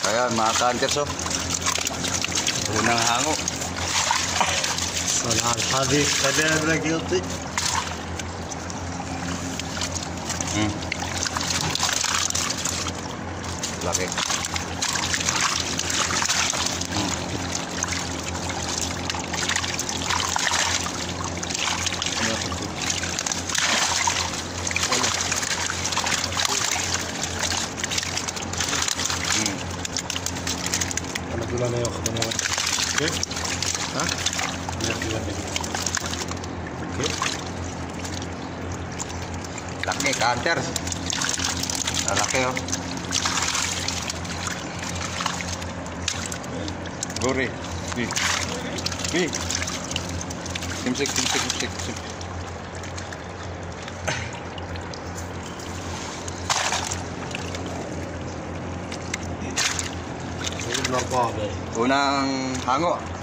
Ayan mga ka-hunters, oh. Unang hango. صلاح الحبيب خلينا قلطي. Laki. انا اقول انا ياخذ انا كيف؟ ها؟ اوكي. Laki ka-hunters. Laki, oh. Guri. Pi. Simsik. الاربعه. Unang hango.